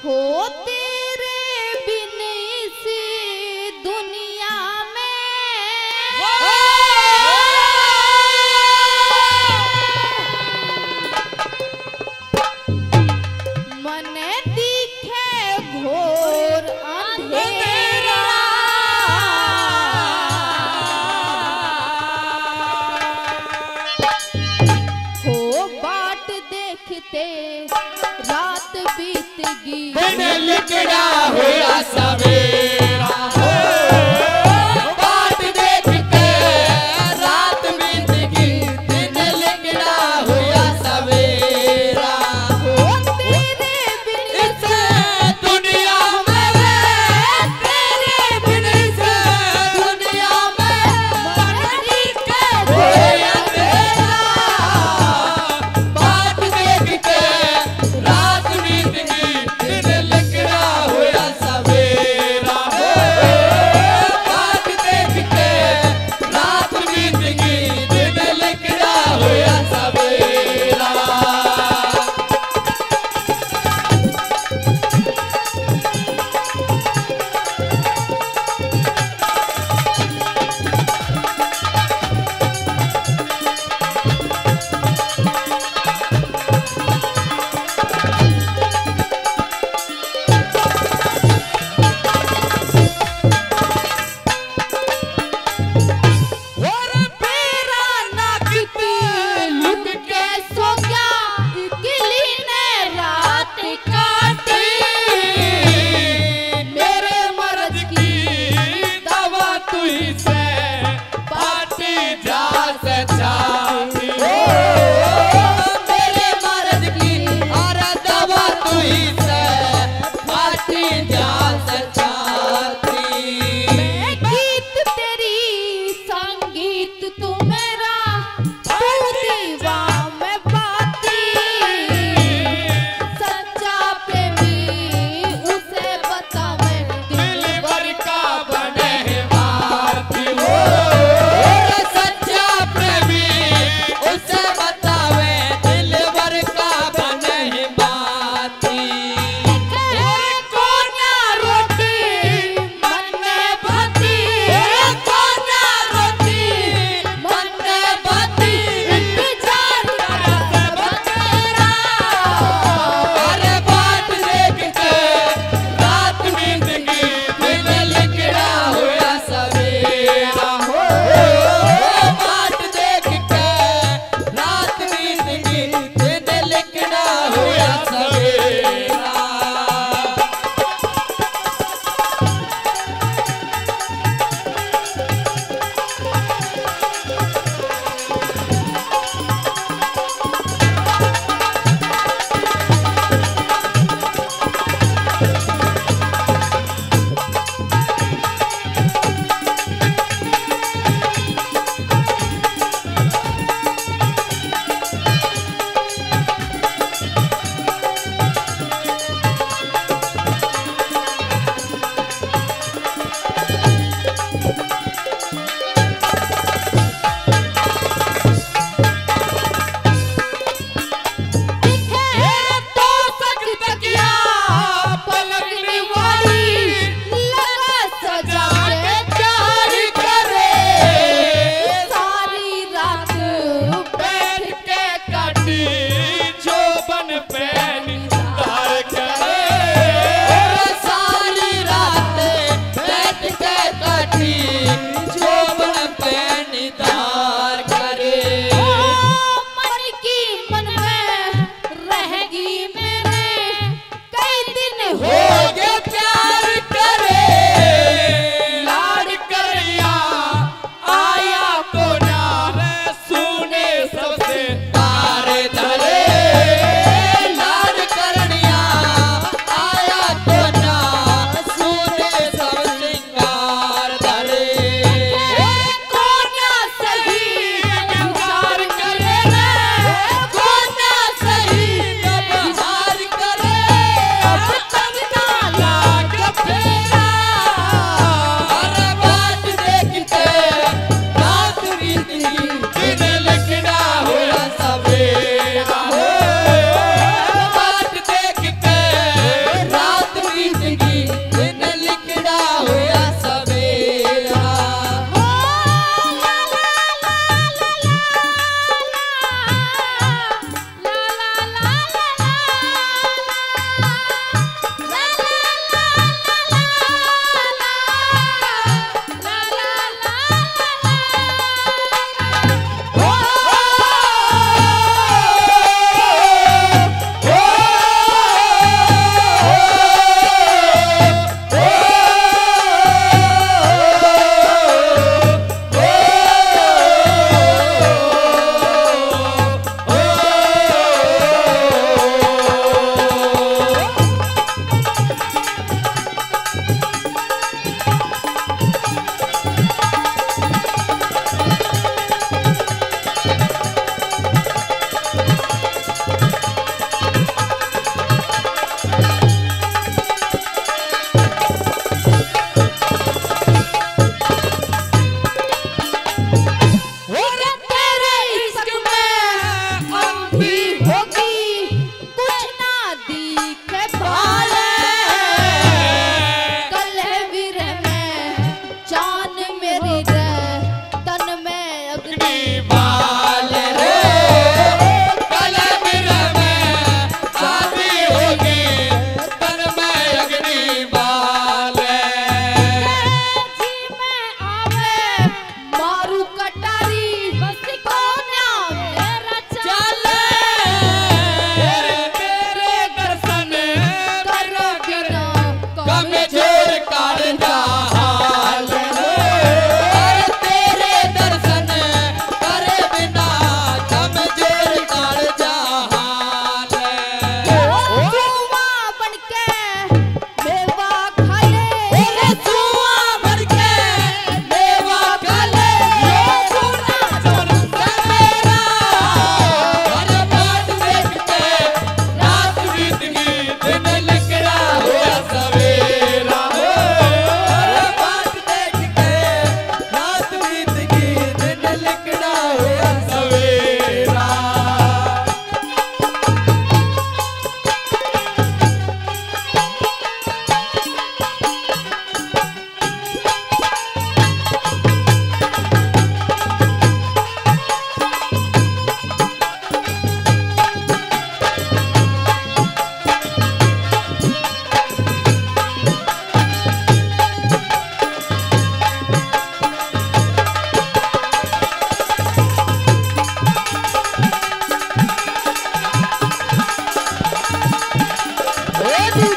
हो तेरे बिन इस दुनिया में मन दिखे घोर अंधेरा हो बाट देखते रात बीत गई दिन लिखड़ा हुआ सवेरा बाट देखते रात बीत गई दिन लिखड़ा हुआ सवेरा हो तेरे बिन इस दुनिया में तेरे बिन इस दुनिया में मन दिखे घोर अंधेरा बाट देखते रात बीत गई दिन लिखड़ा हुआ सवेरा बाट देखते रात बीत गई दिन लिखड़ा हुआ सवेरा। और पेरा नाकित लुक के सो क्या किली ने रात काटी मेरे मर्द की दवा तू ही से पाटी जा से छाती मेरे मर्द की और दवा तू ही से पाटी जा से छाती मैं गीत तेरी संगीत तू मेरा तू दीवा मैं बाती सच्चा प्रेमी उसे बतावे दिल भर का बने बाती हो सच्चा प्रेमी उसे बतावे दिल भर का बने बाती कोना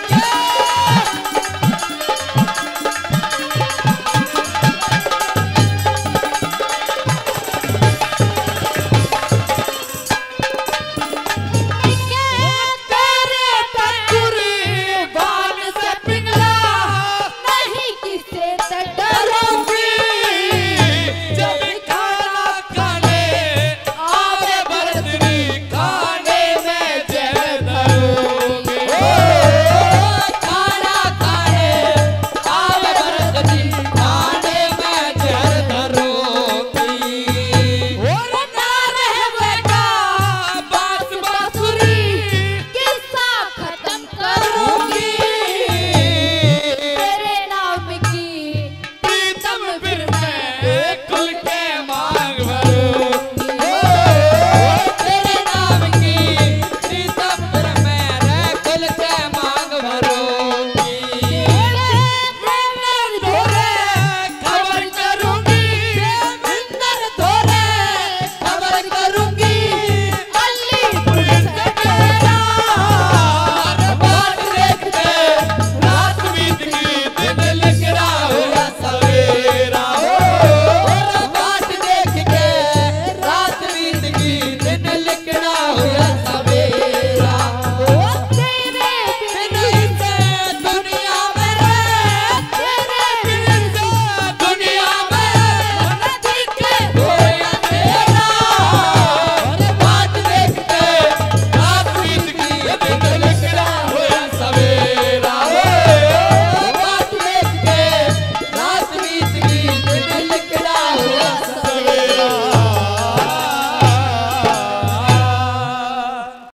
जय